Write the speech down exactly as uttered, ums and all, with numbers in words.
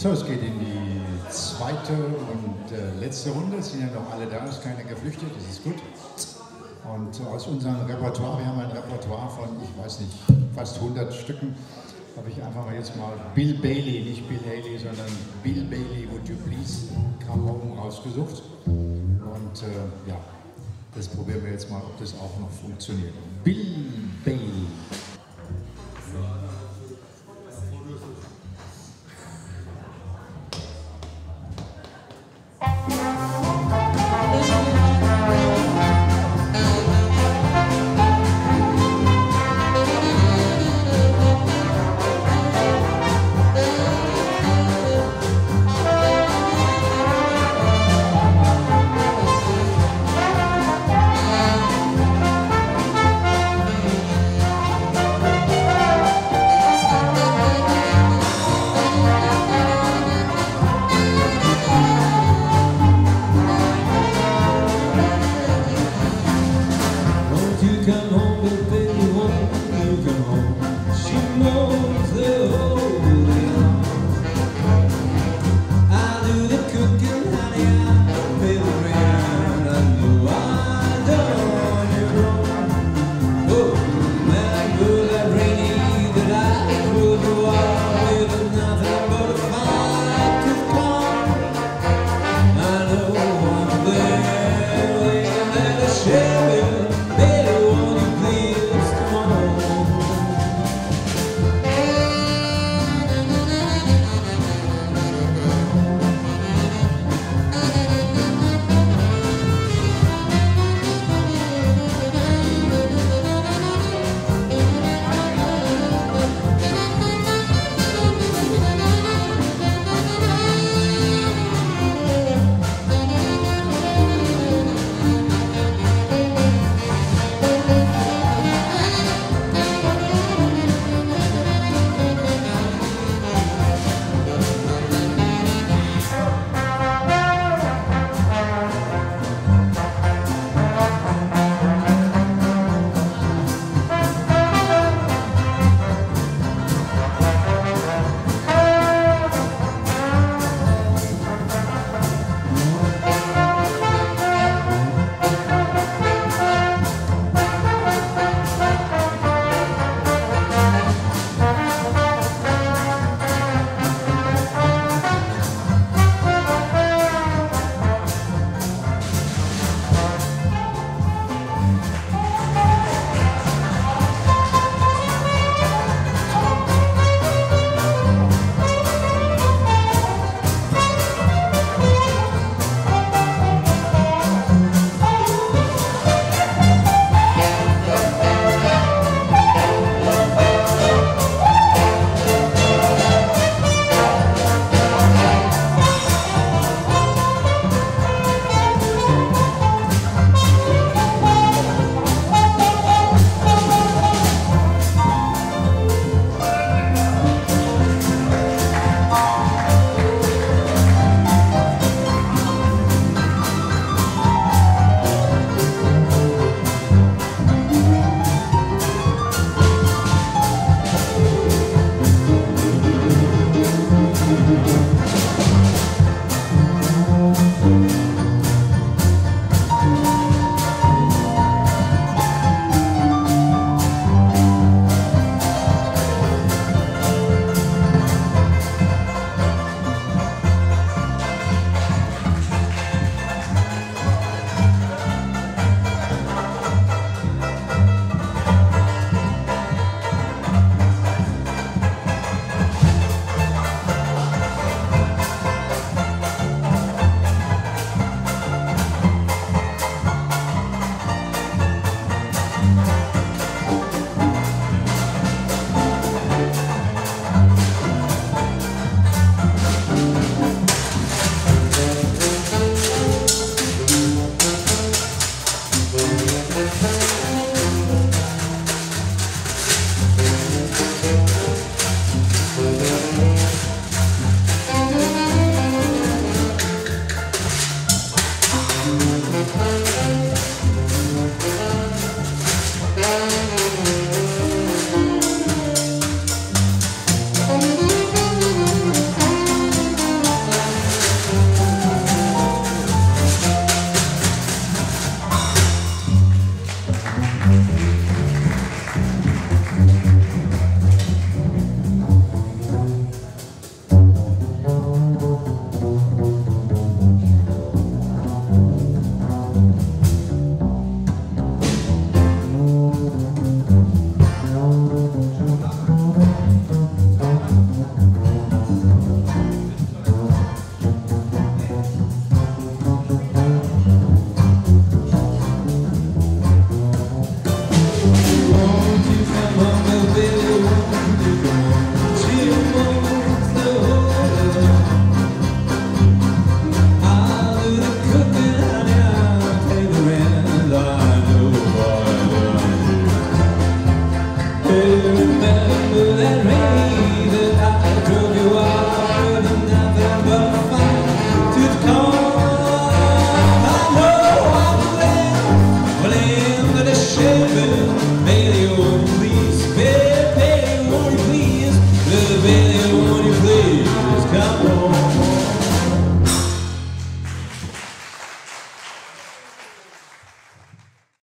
So, es geht in die zweite und äh, letzte Runde. Es sind ja noch alle da, es ist keiner geflüchtet, das ist gut. Und äh, aus unserem Repertoire, wir haben ein Repertoire von, ich weiß nicht, fast hundert Stücken, habe ich einfach mal jetzt mal Bill Bailey, nicht Bill Haley, sondern Bill Bailey, Would You Please Come Home rausgesucht. Und äh, ja, das probieren wir jetzt mal, ob das auch noch funktioniert. Bill Bailey. Thank you.